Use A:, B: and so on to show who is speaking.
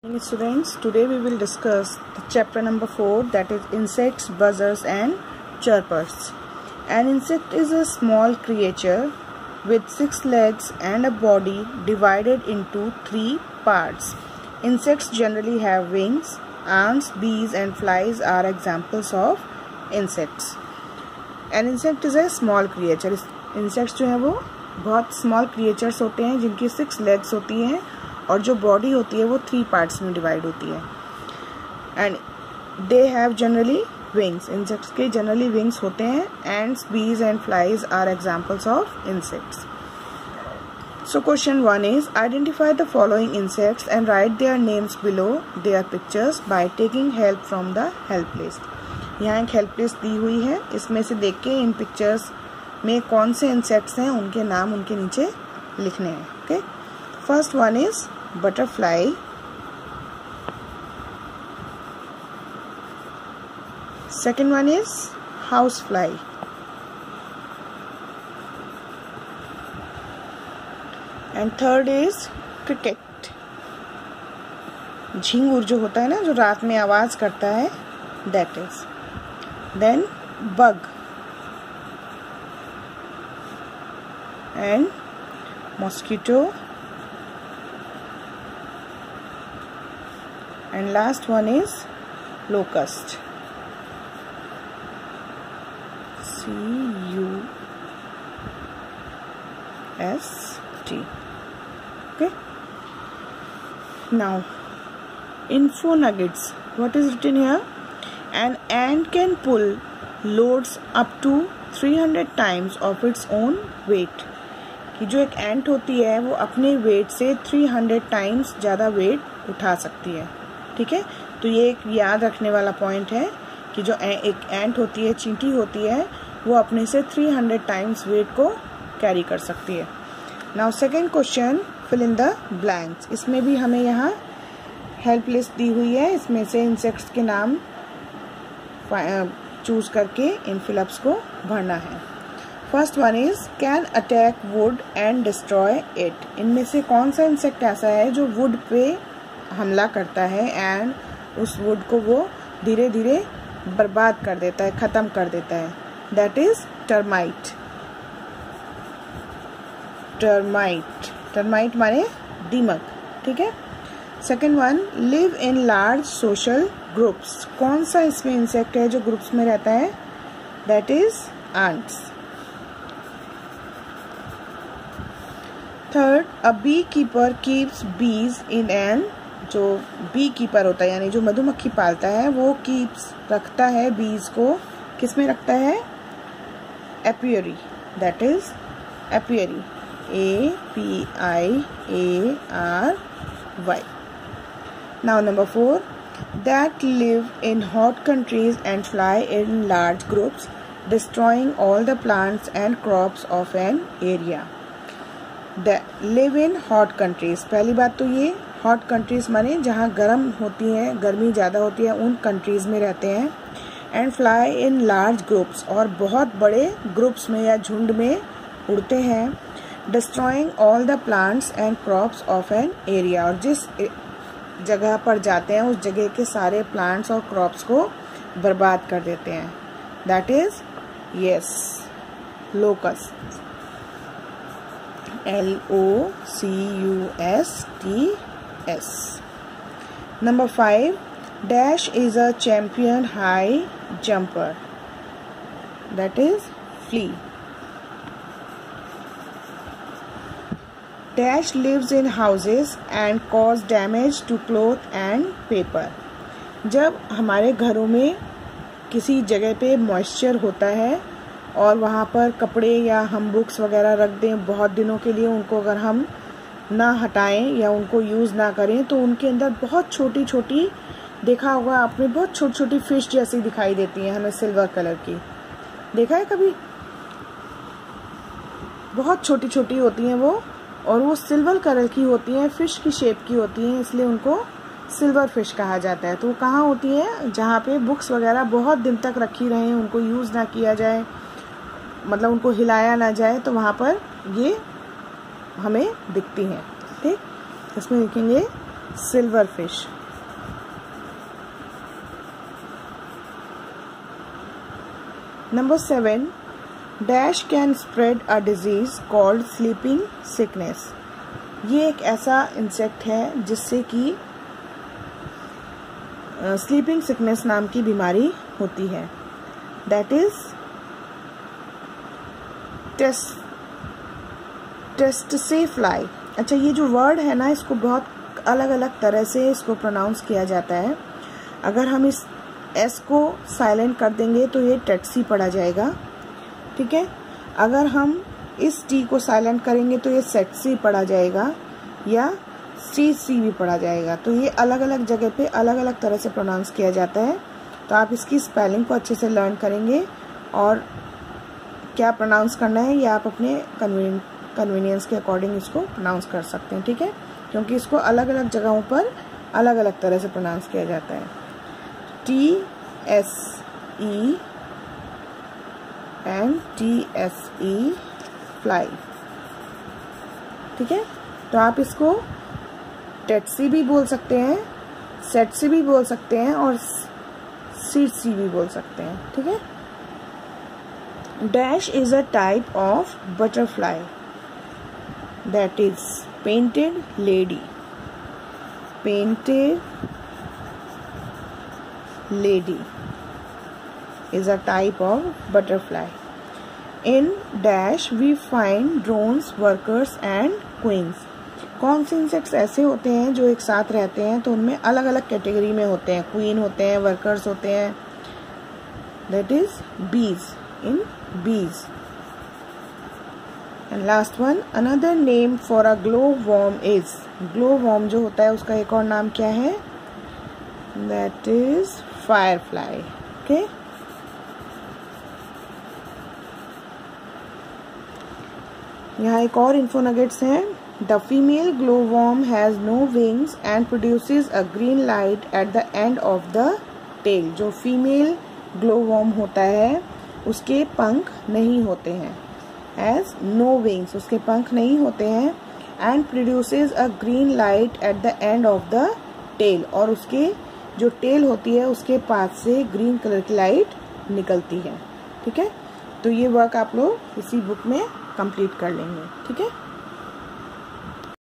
A: Students, today we will discuss the chapter number 4, that is insects, buzzers and chirpers. An insect is a small creature with 6 legs and a body divided into 3 parts. Insects generally have wings. Ants, bees and flies are examples of insects. An insect is a small creature. Insects जो है वो बहुत small creatures होते हैं जिनकी 6 legs होती हैं और जो बॉडी होती है वो 3 पार्ट्स में डिवाइड होती है. And they have generally wings. Insects के जनरली विंग्स होते हैं. Ants, bees and flies are examples of insects. So question 1 is identify the following insects and write their names below their pictures by taking help from the help list. यहाँ एक help list दी हुई है. इसमें से देख के इन pictures में कौन से इंसेक्ट्स हैं उनके नाम उनके नीचे लिखने हैं. Okay, first one is butterfly, second one is housefly, and third is cricket. झिंगुर जो होता है ना, जो रात में आवाज करता है, that is. Then bug and mosquito. And last one is locust. C-U-S-T. Okay. Now, info nuggets. What is written here? An ant can pull loads up to 300 times of its own weight. कि जो एक एंट होती है वो अपने wait से 300 times ज़्यादा wait उठा सकती है. ठीक है, तो ये एक याद रखने वाला पॉइंट है कि जो एक एंट होती है, चींटी होती है, वो अपने से 300 टाइम्स वेट को कैरी कर सकती है. Now second question, fill in the blanks. इसमें भी हमें यहाँ हेल्प लिस्ट दी हुई है. इसमें से इंसेक्ट्स के नाम चूज करके इन फिलअप्स को भरना है. First one is can attack wood and destroy it. इनमें से कौन सा इंसेक्ट ऐसा है जो वुड पे हमला करता है एंड उस वुड को वो धीरे धीरे बर्बाद कर देता है, खत्म कर देता है. That is termite. Termite termite माने दीमक. ठीक है. Second one, live in large social groups. कौन सा इसमें इंसेक्ट है जो ग्रुप्स में रहता है? That is ants. Third, a bee keeper keeps bees in an. जो बी कीपर होता है यानी जो मधुमक्खी पालता है वो कीप्स रखता है बीज को. किस में रखता है? Apiary. That is apiary. APIARY. Now number 4, that live in hot countries and fly in large groups destroying all the plants and crops of an area. Live in hot countries. पहली बात तो ये हॉट कंट्रीज माने जहाँ गर्म होती है, गर्मी ज़्यादा होती है, उन कंट्रीज में रहते हैं. And fly in large groups, और बहुत बड़े ग्रुप्स में या झुंड में उड़ते हैं. Destroying all the plants and crops of an area, और जिस जगह पर जाते हैं उस जगह के सारे प्लांट्स और क्रॉप्स को बर्बाद कर देते हैं. That is yes locust. LOCUSTS. Number 5, Dash is a champion high jumper. That is flea. Dash lives in houses and cause damage to cloth and paper. जब हमारे घरों में किसी जगह पे मॉइस्चर होता है और वहाँ पर कपड़े या हम बुक्स वगैरह रख दें बहुत दिनों के लिए, उनको अगर हम ना हटाएं या उनको यूज़ ना करें तो उनके अंदर बहुत छोटी छोटी, देखा होगा आपने, बहुत छोटी छोटी फिश जैसी दिखाई देती हैं हमें, सिल्वर कलर की. देखा है कभी? बहुत छोटी छोटी होती हैं वो, और वो सिल्वर कलर की होती हैं, फिश की शेप की होती हैं, इसलिए उनको सिल्वर फिश कहा जाता है. तो वो कहाँ होती है? जहाँ पे बुक्स वगैरह बहुत दिन तक रखी रहें, उनको यूज़ ना किया जाए, मतलब उनको हिलाया ना जाए, तो वहाँ पर ये हमें दिखती हैं। ठीक, इसमें लिखेंगे silverfish. Number 7. Dash can spread a disease called sleeping sickness. ये एक ऐसा इंसेक्ट है जिससे कि स्लीपिंग सिकनेस नाम की बीमारी होती है. That is tsetse fly. अच्छा, ये जो वर्ड है ना, इसको बहुत अलग अलग तरह से इसको प्रोनाउंस किया जाता है. अगर हम इस एस को साइलेंट कर देंगे तो ये टेटसी पढ़ा जाएगा. ठीक है. अगर हम इस टी को साइलेंट करेंगे तो ये सेटसी पढ़ा जाएगा या सी भी पढ़ा जाएगा. तो ये अलग अलग जगह पे अलग अलग तरह से प्रोनाउंस किया जाता है. तो आप इसकी स्पेलिंग को अच्छे से लर्न करेंगे और क्या प्रोनाउंस करना है ये आप अपने कन्वीनियंस के अकॉर्डिंग इसको प्रोनाउंस कर सकते हैं. ठीक है, क्योंकि इसको अलग अलग जगहों पर अलग अलग तरह से प्रोनाउंस किया जाता है. TSE and TSE fly. ठीक है, तो आप इसको टेटसी भी बोल सकते हैं, सेटसी भी बोल सकते हैं और सीटसी भी बोल सकते हैं. ठीक है. Dash is a type of butterfly that is painted lady. Painted lady is a type of butterfly. In dash we find drones, workers and queens. कौन से इंसेक्ट्स ऐसे होते हैं जो एक साथ रहते हैं, तो उनमें अलग अलग कैटेगरी में होते हैं. क्वीन होते हैं, वर्कर्स होते हैं. That is bees. In bees. And last one, another name for a glow worm is. Glow worm जो होता है उसका एक और नाम क्या है? That is firefly. Okay. यहाँ एक और इन्फो नगेट्स हैं. The female glow worm has no wings and produces a green light at the end of the tail. जो फीमेल ग्लो वॉर्म होता है उसके पंख नहीं होते हैं. एज नो विंग्स, उसके पंख नहीं होते हैं. And produces a green light at the end of the tail, और उसके जो टेल होती है उसके पास से ग्रीन कलर की लाइट निकलती है. ठीक है, तो ये वर्क आप लोग इसी बुक में कंप्लीट कर लेंगे. ठीक है.